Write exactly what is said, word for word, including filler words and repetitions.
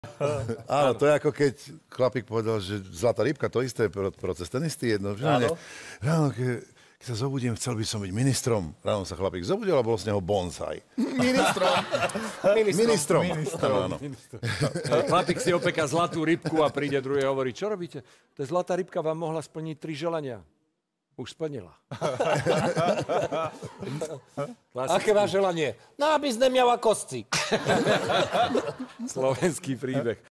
Áno, to je ako keď chlapík povedal, že zlatá rybka, to isté proces, ten istý jedno. Ráno, ráno ke, keď sa zobudím, chcel by som byť ministrom. Ráno sa chlapík zobudil a bol z neho bonsai. Ministrom. Ministrom. Ministrom. Áno, áno. Chlapík si opeká zlatú rybku a príde druhý a hovorí, čo robíte? To zlatá rybka vám mohla splniť tri želania. Už splnila. Aké máš želanie? No, aby znemňala kostci. Slovenský príbeh.